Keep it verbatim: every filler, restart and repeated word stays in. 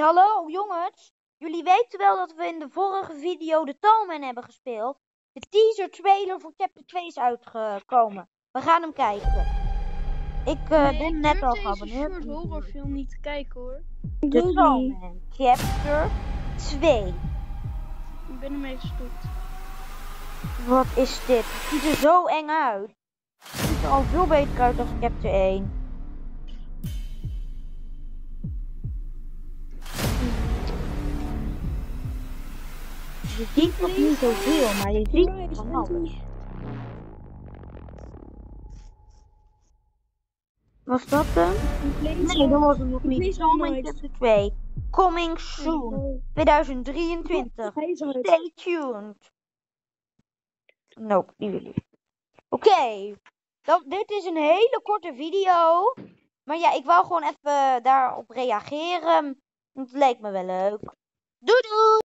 Hallo jongens, jullie weten wel dat we in de vorige video de Tallman hebben gespeeld. De teaser trailer voor chapter twee is uitgekomen. We gaan hem kijken. Ik uh, nee, ben ik net al geabonneerd. geabonneerd. Ik durf deze horrorfilm niet te kijken hoor. De Tallman chapter twee. Ik ben ermee gestopt. Wat is dit? Het ziet er zo eng uit. Het ziet er al veel beter uit dan chapter één. Je ziet nog niet zoveel, maar je ziet van alles. Was dat hem? Nee, dat was hem nog niet. Tallman chapter twee. Coming soon. tweeduizend drieëntwintig. Stay tuned. Nope, niet jullie. Oké. Okay. Dit is een hele korte video. Maar ja, ik wou gewoon even daarop reageren. Het leek me wel leuk. Doei doei!